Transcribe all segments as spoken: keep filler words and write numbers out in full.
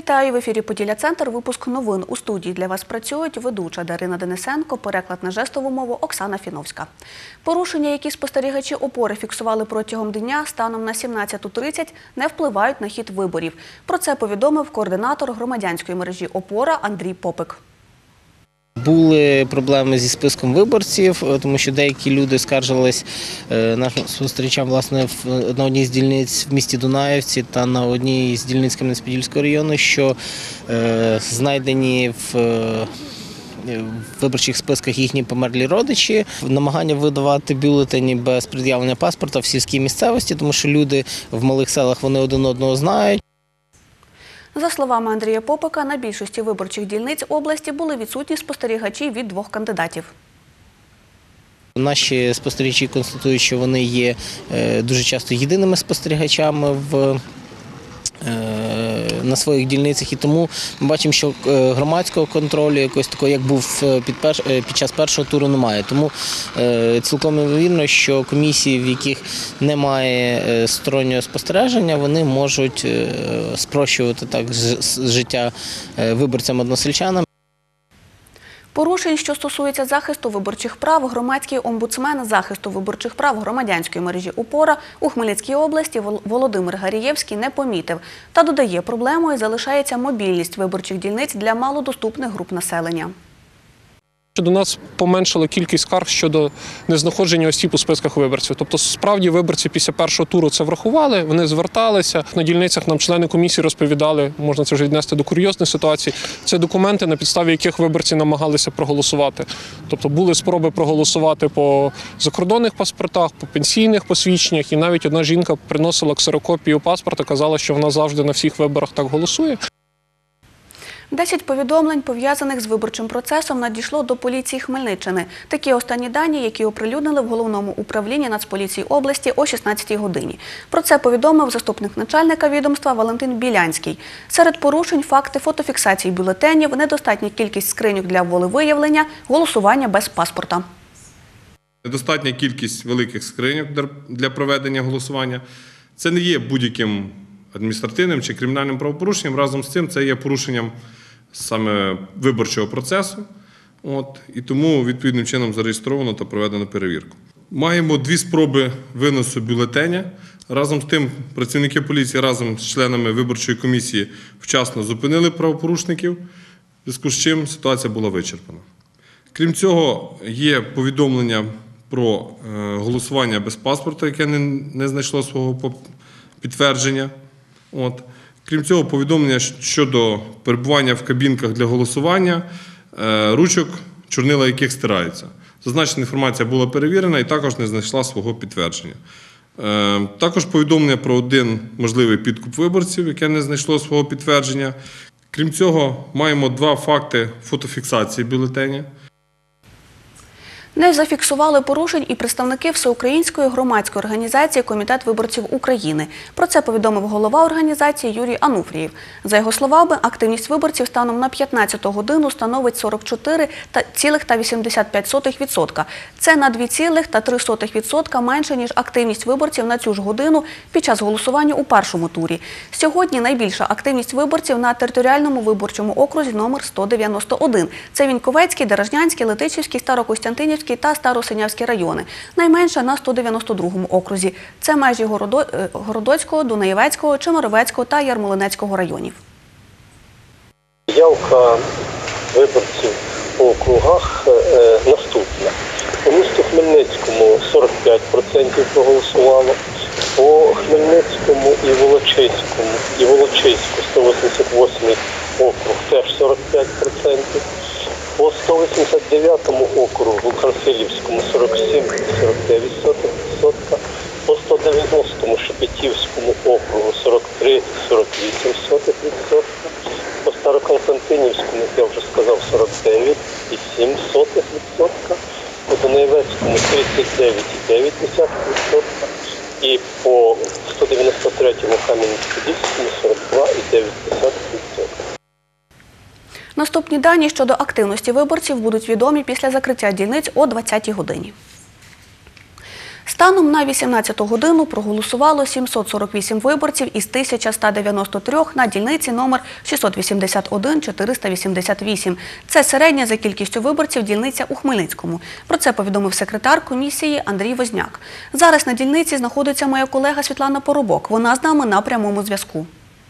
Вітаю! В ефірі «Поділля-Центр». Випуск новин. У студії для вас працюють ведуча Дарина Денисенко, переклад на жестову мову Оксана Фіновська. Порушення, які спостерігачі опори фіксували протягом дня станом на сімнадцяту тридцять, не впливають на хід виборів. Про це повідомив координатор громадянської мережі «Опора» Андрій Попик. Були проблеми зі списком виборців, тому що деякі люди скаржились нашим спостерігачам власне на одній з дільниць в місті Дунаївці та на одній з дільниць Кам'янець-Подільського району, що знайдені в в виборчих списках їхні померлі родичі, намагання видавати бюлетені без пред'явлення паспорта в сільській місцевості, тому що люди в малих селах вони один одного знають. За словами Андрія Попика, на більшості виборчих дільниць області були відсутні спостерігачі від двох кандидатів. Наші спостерігачі констатують, що вони є дуже часто єдиними спостерігачами в на своїх дільницях, і тому ми бачимо, що громадського контролю, якось такого, як був під, перш... під час першого туру, немає. Тому цілком ймовірно, що комісії, в яких немає стороннього спостереження, вони можуть спрощувати так життя виборцям-односельчанам. Порушень, що стосуються захисту виборчих прав, громадський омбудсмен захисту виборчих прав громадянської мережі «Опора» у Хмельницькій області Володимир Гарієвський не помітив. Та додає, проблемою залишається мобільність виборчих дільниць для малодоступних груп населення. До нас поменшила кількість скарг щодо незнаходження осіб у списках виборців. Тобто, справді, виборці після першого туру це врахували, вони зверталися. На дільницях нам члени комісії розповідали, можна це вже віднести до курйозних ситуацій, це документи, на підставі яких виборці намагалися проголосувати. Тобто, були спроби проголосувати по закордонних паспортах, по пенсійних посвідченнях, і навіть одна жінка приносила ксерокопію паспорта, казала, що вона завжди на всіх виборах так голосує. Десять повідомлень, пов'язаних з виборчим процесом, надійшло до поліції Хмельниччини. Такі останні дані, які оприлюднили в Головному управлінні Нацполіції області о шістнадцятій годині. Про це повідомив заступник начальника відомства Валентин Білянський. Серед порушень – факти фотофіксації бюлетенів, недостатня кількість скриньок для волевиявлення, голосування без паспорта. Недостатня кількість великих скриньок для проведення голосування. Це не є будь-яким адміністративним чи кримінальним правопорушенням. Разом з цим це є порушенням саме виборчого процесу. От, і тому відповідним чином зареєстровано та проведено перевірку. Маємо дві спроби виносу бюлетеня. Разом з тим працівники поліції разом з членами виборчої комісії вчасно зупинили правопорушників, в зв'язку з чим ситуація була вичерпана. Крім цього, є повідомлення про голосування без паспорта, яке не знайшло свого підтвердження. От. Крім цього, повідомлення щодо перебування в кабінках для голосування, ручок, чорнила яких стираються. Зазначена інформація була перевірена і також не знайшла свого підтвердження. Також повідомлення про один можливий підкуп виборців, яке не знайшло свого підтвердження. Крім цього, маємо два факти фотофіксації бюлетеня. Не зафіксували порушень і представники Всеукраїнської громадської організації «Комітет виборців України». Про це повідомив голова організації Юрій Ануфрієв. За його словами, активність виборців станом на п'ятнадцяту годину становить сорок чотири цілих вісімдесят п'ять сотих відсотка. Це на два цілих три сотих відсотка менше, ніж активність виборців на цю ж годину під час голосування у першому турі. Сьогодні найбільша активність виборців на територіальному виборчому окрузі номер сто дев'яносто один. Це Віньковецький, Деражнянський, Летичівський, Старокостянтинівський та Старосинявські райони. Найменше на сто дев'яносто другому окрузі. Це межі Городоцького, Дунаєвецького, Чемеровецького та Ярмолинецького районів. Явка виборців по округах е, наступна. У місті Хмельницькому сорок п'ять відсотків проголосувало, по Хмельницькому і Волочиському, і Волочиську сто вісімдесят восьмий округ теж сорок п'ять відсотків. По сто вісімдесят дев'ятому округу, Красилівському сорок сім цілих сорок дев'ять сотих відсотка, по сто дев'яностому Шепетівському округу сорок три цілих сорок вісім сотих відсотка, по Староконстантинівському, як я вже сказав, сорок дев'ять цілих сім сотих відсотка, по Дунаєвецькому тридцять дев'ять цілих дев'ять десятих відсотка і по сто дев'яносто третьому Кам'янець-Подільському сорок два цілих дев'ять десятих відсотка. Наступні дані щодо активності виборців будуть відомі після закриття дільниць о двадцятій годині. Станом на вісімнадцяту годину проголосувало сімсот сорок вісім виборців із тисяча ста дев'яноста трьох на дільниці номер шістсот вісімдесят один чотириста вісімдесят вісім. Це середня за кількістю виборців дільниця у Хмельницькому. Про це повідомив секретар комісії Андрій Возняк. Зараз на дільниці знаходиться моя колега Світлана Поробок. Вона з нами на прямому зв'язку.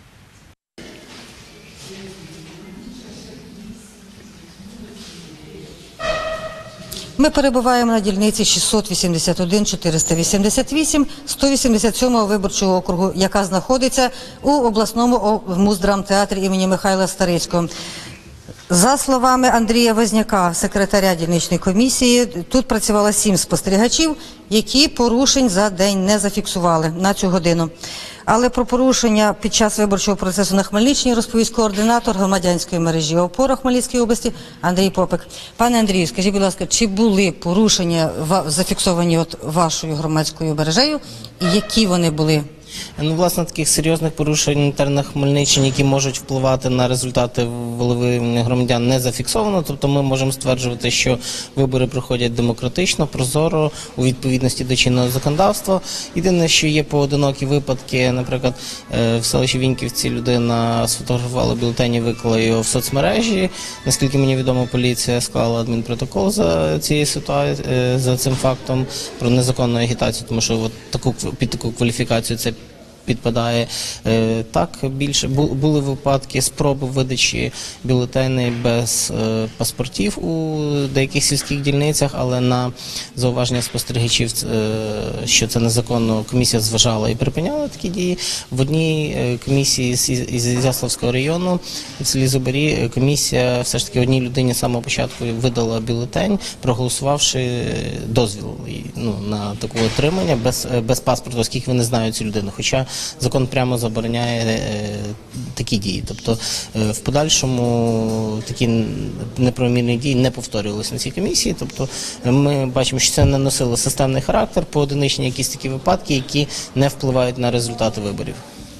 Ми перебуваємо на дільниці шістсот вісімдесят один чотириста вісімдесят вісім сто вісімдесят сьомого виборчого округу, яка знаходиться у обласному муздрамтеатрі імені Михайла Старицького. За словами Андрія Возняка, секретаря дільничної комісії, тут працювало сім спостерігачів, які порушень за день не зафіксували на цю годину. Але про порушення під час виборчого процесу на Хмельниччині розповість координатор громадянської мережі «Опора» Хмельницької області Андрій Попик. Пане Андрію, скажіть, будь ласка, чи були порушення зафіксовані от вашою громадською мережею і які вони були? Ну, власне, таких серйозних порушень на Хмельниччині, які можуть впливати на результати волевиявлення громадян, не зафіксовано. Тобто ми можемо стверджувати, що вибори проходять демократично, прозоро, у відповідності до чинного законодавства. Єдине, що є поодинокі випадки, наприклад, в селищі Віньківці людина сфотографувала бюлетень і виклала його в соцмережі. Наскільки мені відомо, поліція склала адмінпротокол за цією ситуацією, за цим фактом про незаконну агітацію, тому що от таку, під таку кваліфікацію це підпадає. Так, більше були випадки спроби видачі бюлетеней без паспортів у деяких сільських дільницях, але на зауваження спостерігачів, що це незаконно, комісія зважала і припиняла такі дії. В одній комісії із Ізяславського району в селі Зубарі комісія все ж таки одній людині з самого початку видала бюлетень, проголосувавши дозвіл ну, на таке отримання без, без паспорту, оскільки вони знають цю людину. Хоча закон прямо забороняє е, такі дії. Тобто е, в подальшому такі неправомірні дії не повторювалися на цій комісії. Тобто ми бачимо, що це не носило системний характер, поодиничні якісь такі випадки, які не впливають на результати виборів.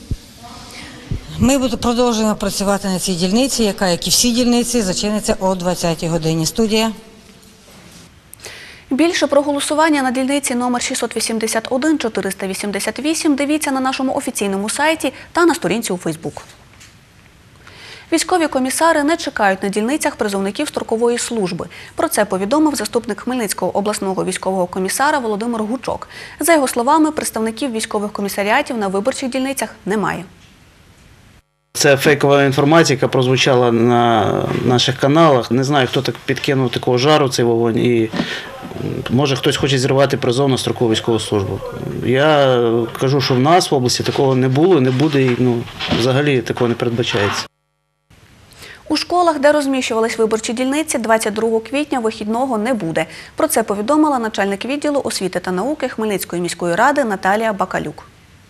Ми продовжуємо працювати на цій дільниці, яка, як і всі дільниці, зачиниться о двадцятій годині. Студія. Більше про голосування на дільниці номер шістсот вісімдесят один чотириста вісімдесят вісім дивіться на нашому офіційному сайті та на сторінці у Фейсбук. Військові комісари не чекають на дільницях призовників строкової служби. Про це повідомив заступник Хмельницького обласного військового комісара Володимир Гучок. За його словами, представників військових комісаріатів на виборчих дільницях немає. Це фейкова інформація, яка прозвучала на наших каналах. Не знаю, хто так підкинув такого жару цей вогонь і може хтось хоче зірвати призов на строкову військову службу. Я кажу, що в нас в області такого не було, не буде і ну, взагалі такого не передбачається. У школах, де розміщувались виборчі дільниці, двадцять другого квітня вихідного не буде. Про це повідомила начальник відділу освіти та науки Хмельницької міської ради Наталія Бакалюк.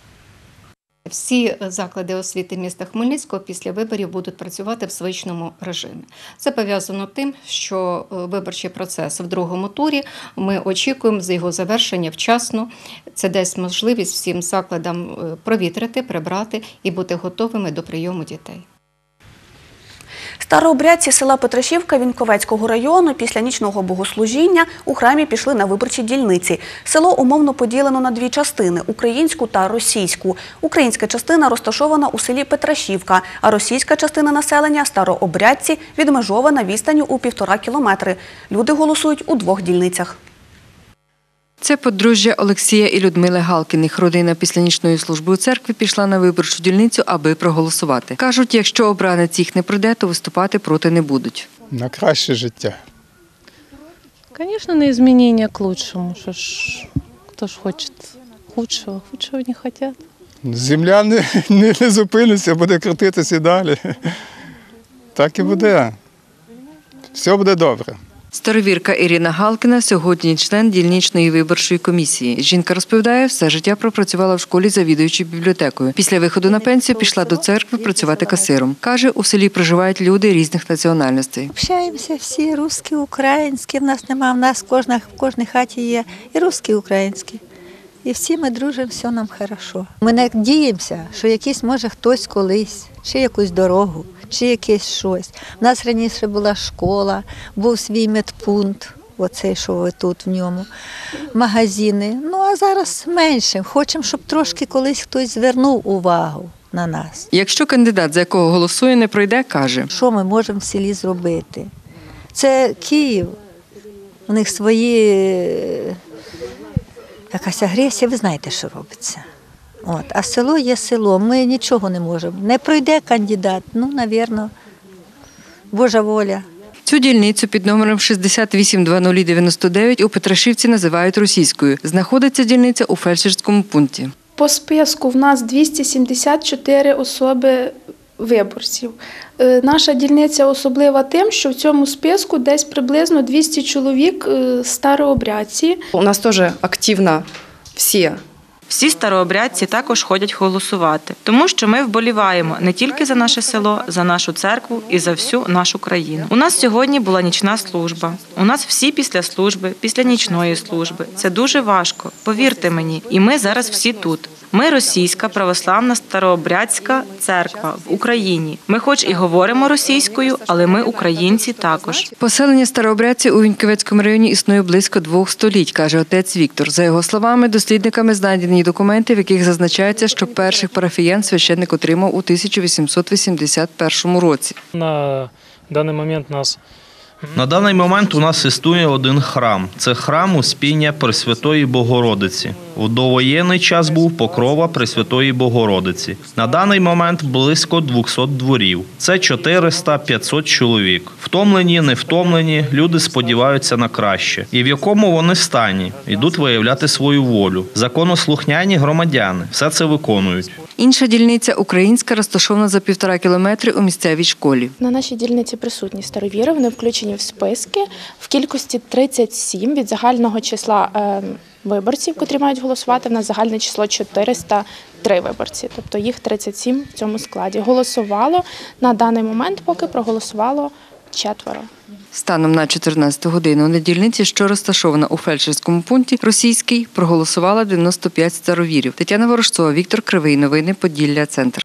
Всі заклади освіти міста Хмельницького після виборів будуть працювати в звичному режимі. Це пов'язано тим, що виборчий процес в другому турі ми очікуємо з його завершення вчасно. Це дасть можливість всім закладам провітрити, прибрати і бути готовими до прийому дітей. Старообрядці села Петрашівка Віньковецького району після нічного богослужіння у храмі пішли на виборчі дільниці. Село умовно поділено на дві частини – українську та російську. Українська частина розташована у селі Петрашівка, а російська частина населення – старообрядці відмежована відстанню у півтора кілометри. Люди голосують у двох дільницях. Це подружжя Олексія і Людмили Галкіних. Родина після нічної служби у церкві пішла на виборчу дільницю, аби проголосувати. Кажуть, якщо обранець їх не пройде, то виступати проти не будуть. На краще життя. Звісно, на змінення к лучшому. Що ж, хто ж хоче худшого, худшого не хочуть. Земля не, не, не зупиниться, буде крутитися і далі. Так і буде. Все буде добре. Старовірка Ірина Галкіна сьогодні член дільничної виборчої комісії. Жінка розповідає, все життя пропрацювала в школі завідуючою бібліотекою. Після виходу на пенсію пішла до церкви працювати касиром. Каже, у селі проживають люди різних національностей. Общаємося всі, русські, українські, в нас немає, в нас кожна, в кожній хаті є і русські, і українські. І всі ми дружимо, все нам хорошо. Ми надіємося, що якийсь може хтось колись, чи якусь дорогу, чи якесь щось. У нас раніше була школа, був свій медпункт. оцей, що ви тут в ньому, магазини. Ну, а зараз менше. Хочемо, щоб трошки колись хтось звернув увагу на нас. Якщо кандидат, за якого голосує, не пройде, каже. Що ми можемо в селі зробити? Це Київ, у них свої, якась агресія, ви знаєте, що робиться. От. А село є село, ми нічого не можемо. Не пройде кандидат, ну, навірно, Божа воля. Цю дільницю під номером шістдесят вісім двадцять нуль дев'яносто дев'ять у Петрашівці називають російською. Знаходиться дільниця у фельдшерському пункті. По списку в нас двісті сімдесят чотири особи виборців. Е, Наша дільниця особлива тим, що в цьому списку десь приблизно двісті чоловік е, старообрядці. У нас теж активно всі. Всі старообрядці також ходять голосувати, тому що ми вболіваємо не тільки за наше село, за нашу церкву і за всю нашу країну. У нас сьогодні була нічна служба. У нас всі після служби, після нічної служби. Це дуже важко, повірте мені. І ми зараз всі тут. Ми російська православна старообрядська церква в Україні. Ми хоч і говоримо російською, але ми українці також. Поселення старообрядців у Віньковецькому районі існує близько двох століть, каже отець Віктор. За його словами, дослідниками знайдені документи, в яких зазначається, що перших парафіян священник отримав у тисяча вісімсот вісімдесят першому році. На даний момент нас На даний момент у нас існує один храм. Це храм Успіння Пресвятої Богородиці. В довоєнний час був Покрова Пресвятої Богородиці. На даний момент близько двісті дворів. Це чотириста-п'ятсот чоловік. Втомлені, не втомлені, люди сподіваються на краще. І в якому вони стані? Йдуть виявляти свою волю. Законослухняні громадяни все це виконують. Інша дільниця українська розташована за півтора кілометри у місцевій школі. На нашій дільниці присутні старовіри, вони включені в списки в кількості тридцять сім від загального числа е, виборців, котрі мають голосувати. В нас загальне число чотириста три виборці, тобто їх тридцять сім в цьому складі. Голосувало на даний момент, поки проголосувало четверо. Станом на чотирнадцяту годину на дільниці, що розташована у фельдшерському пункті російський, проголосувало дев'яносто п'ять старовірів. Тетяна Ворожцова, Віктор Кривий. Новини Поділля. Центр.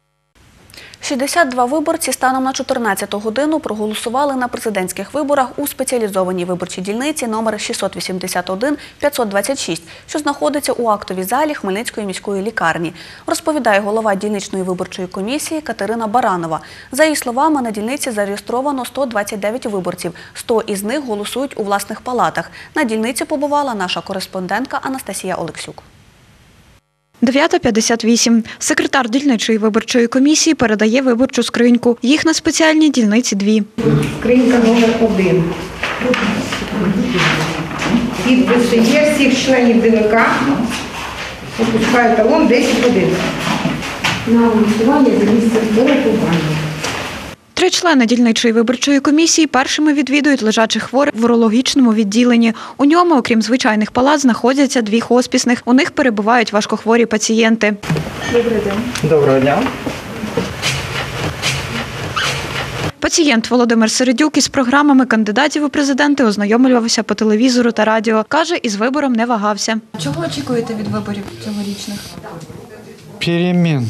шістдесят два виборці станом на чотирнадцяту годину проголосували на президентських виборах у спеціалізованій виборчій дільниці номер шістсот вісімдесят один п'ятсот двадцять шість, що знаходиться у актовій залі Хмельницької міської лікарні, розповідає голова дільничної виборчої комісії Катерина Баранова. За її словами, на дільниці зареєстровано сто двадцять дев'ять виборців, сто із них голосують у власних палатах. На дільниці побувала наша кореспондентка Анастасія Олексюк. дев'ята п'ятдесят вісім. Секретар дільничої виборчої комісії передає виборчу скриньку. Їх на спеціальній дільниці дві. Скринька номер один. Підписи є всіх членів ДВК. Опускаю талон десять годин. На голосування за місцем перебування. Три члени дільничої виборчої комісії першими відвідують лежачих хворих в урологічному відділенні. У ньому, окрім звичайних палат, знаходяться дві хоспісних. У них перебувають важкохворі пацієнти. Добрий день. Доброго дня. Пацієнт Володимир Середюк із програмами кандидатів у президенти ознайомлювався по телевізору та радіо. Каже, із вибором не вагався. Чого очікуєте від виборів цьогорічних? Перемен.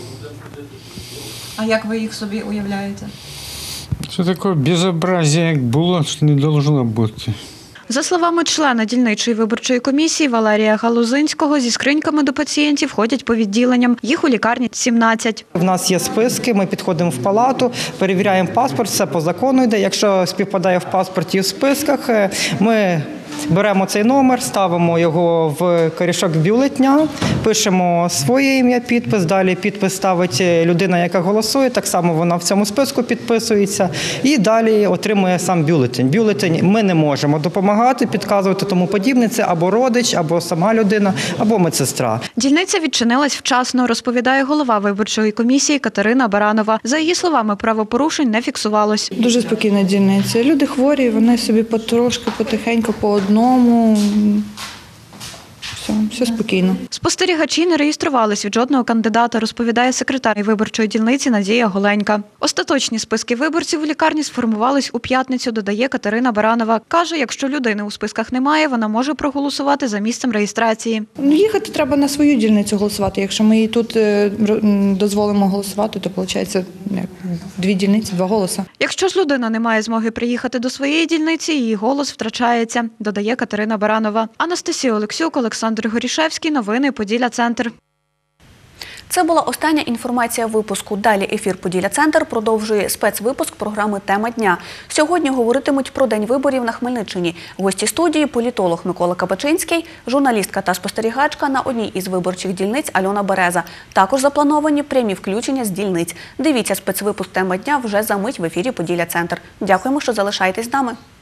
А як ви їх собі уявляєте? Це таке безобразие, як було, що не должно бути. За словами члена дільничої виборчої комісії Валерія Галузинського, зі скриньками до пацієнтів ходять по відділенням. Їх у лікарні сімнадцять. У нас є списки, ми підходимо в палату, перевіряємо паспорт, все по закону йде. Якщо співпадає в паспорті і в списках, ми беремо цей номер, ставимо його в корішок бюлетня, пишемо своє ім'я, підпис, далі підпис ставить людина, яка голосує, так само вона в цьому списку підписується і далі отримує сам бюлетень. Бюлетень ми не можемо допомагати, підказувати, тому подібне. Це або родич, або сама людина, або медсестра. Дільниця відчинилась вчасно, розповідає голова виборчої комісії Катерина Баранова. За її словами, правопорушень не фіксувалось. Дуже спокійна дільниця. Люди хворі, вони собі потрошки, потихеньку, по одному. Все, все спокійно. Спостерігачі не реєструвались від жодного кандидата, розповідає секретар виборчої дільниці Надія Голенька. Остаточні списки виборців у лікарні сформувались у п'ятницю, додає Катерина Баранова. Каже, якщо людини у списках немає, вона може проголосувати за місцем реєстрації. Ну, їхати треба на свою дільницю голосувати. Якщо ми їй тут е, м, дозволимо голосувати, то виходить як, дві дільниці, два голоси. Якщо ж людина не має змоги приїхати до своєї дільниці, її голос втрачається, додає Катерина Баранова. Анастасія Олексюк, Олександр Горішевський. Новини Поділля-Центр. Це була остання інформація випуску. Далі ефір «Поділля-Центр» продовжує спецвипуск програми «Тема дня». Сьогодні говоритимуть про день виборів на Хмельниччині. Гості студії – політолог Микола Кабачинський, журналістка та спостерігачка на одній із виборчих дільниць Альона Береза. Також заплановані прямі включення з дільниць. Дивіться спецвипуск «Тема дня» вже за мить в ефірі «Поділля-Центр». Дякуємо, що залишаєтесь з нами.